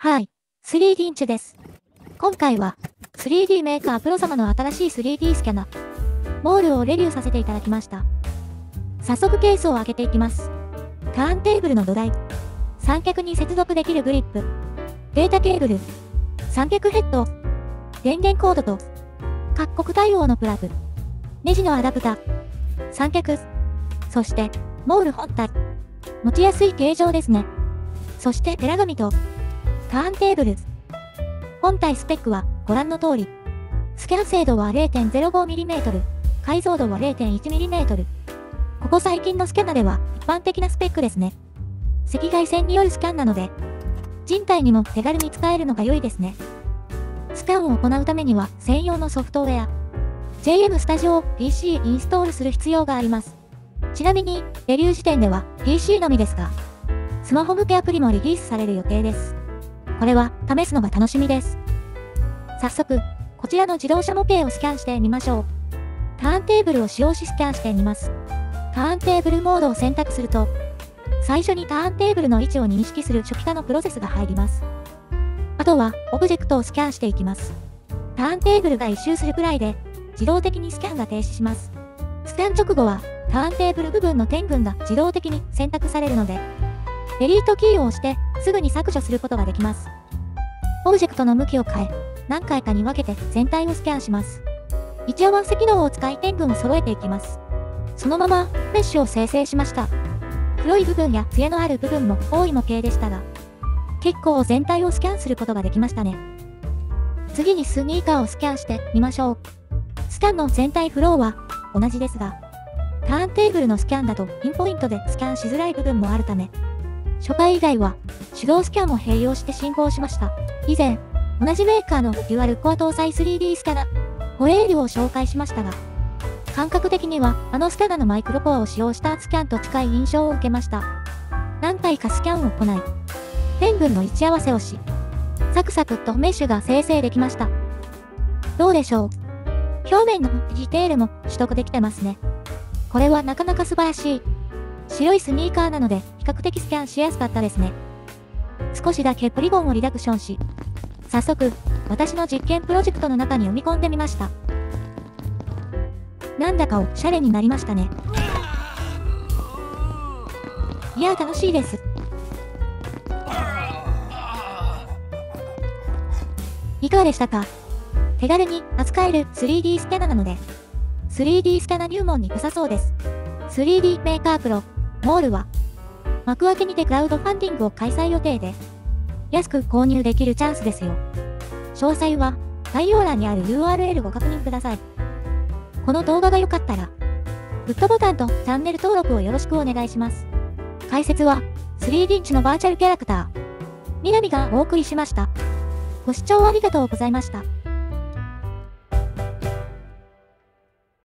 はい、3D インチです。今回は、3D メーカープロ様の新しい 3D スキャナ、モールをレビューさせていただきました。早速ケースを開けていきます。ターンテーブルの土台、三脚に接続できるグリップ、データケーブル、三脚ヘッド、電源コードと、各国対応のプラグ、ネジのアダプタ、三脚、そして、モール本体。持ちやすい形状ですね。そしてペラ紙と、ターンテーブル。本体スペックはご覧の通り。スキャン精度は 0.05mm、解像度は 0.1mm。ここ最近のスキャナでは一般的なスペックですね。赤外線によるスキャンなので、人体にも手軽に使えるのが良いですね。スキャンを行うためには専用のソフトウェア、JM スタジオを PC インストールする必要があります。ちなみに、レビュー時点では PC のみですが、スマホ向けアプリもリリースされる予定です。これは試すのが楽しみです。早速、こちらの自動車模型をスキャンしてみましょう。ターンテーブルを使用しスキャンしてみます。ターンテーブルモードを選択すると、最初にターンテーブルの位置を認識する初期化のプロセスが入ります。あとは、オブジェクトをスキャンしていきます。ターンテーブルが一周するくらいで、自動的にスキャンが停止します。スキャン直後は、ターンテーブル部分の点群が自動的に選択されるので、デリートキーを押してすぐに削除することができます。オブジェクトの向きを変え、何回かに分けて全体をスキャンします。位置合わせ機能を使い点群を揃えていきます。そのままメッシュを生成しました。黒い部分や艶のある部分も多い模型でしたが、結構全体をスキャンすることができましたね。次にスニーカーをスキャンしてみましょう。スキャンの全体フローは同じですが、ターンテーブルのスキャンだとピンポイントでスキャンしづらい部分もあるため、初回以外は手動スキャンも併用して進行しました。以前、同じメーカーのデュアルコア搭載 3D スキャナ、ホエールを紹介しましたが、感覚的にはあのスキャナのマイクロコアを使用したスキャンと近い印象を受けました。何回かスキャンを行い、点群の位置合わせをし、サクサクとメッシュが生成できました。どうでしょう？表面のディテールも取得できてますね。これはなかなか素晴らしい。白いスニーカーなので比較的スキャンしやすかったですね。少しだけポリゴンをリダクションし、早速、私の実験プロジェクトの中に読み込んでみました。なんだかおしゃれになりましたね。いや、楽しいです。いかがでしたか？手軽に扱える 3D スキャナなので、3D スキャナ入門に良さそうです。3D メーカープロ、モールは、幕開けにてクラウドファンディングを開催予定で、安く購入できるチャンスですよ。詳細は概要欄にある URL ご確認ください。この動画が良かったら、グッドボタンとチャンネル登録をよろしくお願いします。解説は 3D インチのバーチャルキャラクター、みなみがお送りしました。ご視聴ありがとうございました。